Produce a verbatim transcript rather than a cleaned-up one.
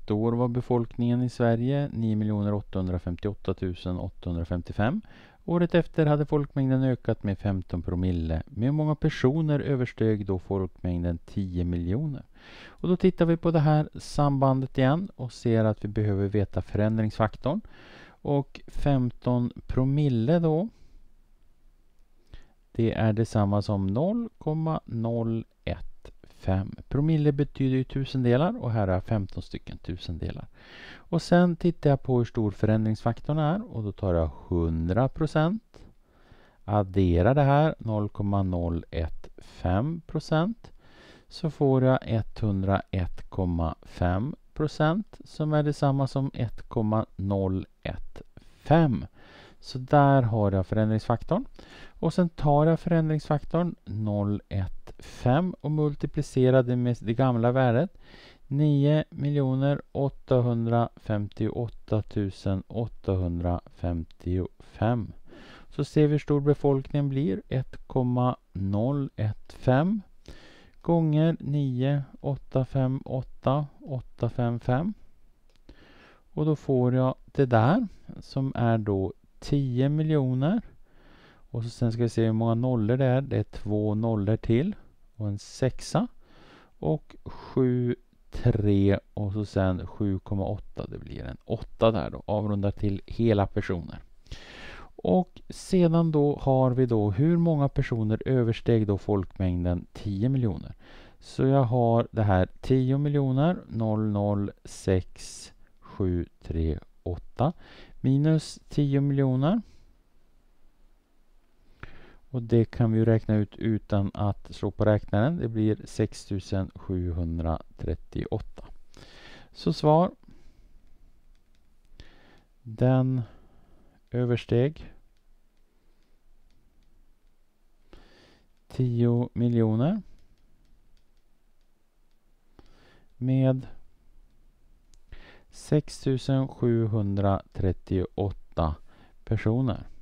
ett år var befolkningen i Sverige nio miljoner åttahundrafemtioåtta tusen åttahundrafemtiofem. Året efter hade folkmängden ökat med femton promille. Med hur många personer översteg då folkmängden tio miljoner? Och då tittar vi på det här sambandet igen och ser att vi behöver veta förändringsfaktorn. Och femton promille då, det är detsamma som noll komma noll ett fem. Promille betyder ju tusendelar och här är femton stycken tusendelar. Och sen tittar jag på hur stor förändringsfaktorn är och då tar jag hundra procent. Adderar det här noll komma noll ett fem procent så får jag etthundraett komma fem procent som är detsamma som ett komma noll ett fem. Så där har jag förändringsfaktorn. Och sen tar jag förändringsfaktorn noll komma fem och multiplicerar det med det gamla värdet nio miljoner åttahundrafemtioåtta tusen åttahundrafemtiofem. Så ser vi hur stor befolkningen blir. ett komma noll ett fem gånger nio åtta fem åtta åtta fem fem. Och då får jag det där som är då tio miljoner. Och så sen ska vi se hur många nollor det är. Det är två nollor till och en sexa. Och sju, tre och så sen sju komma åtta. Det blir en åtta där då. Avrundar till hela personer. Och sedan då har vi då hur många personer översteg då folkmängden tio miljoner. Så jag har det här tio miljoner noll noll sex sju tre åtta minus tio miljoner. Och det kan vi räkna ut utan att slå på räknaren. Det blir sex tusen sjuhundratrettioåtta. Så svar. Den översteg tio miljoner med sex tusen sjuhundratrettioåtta personer.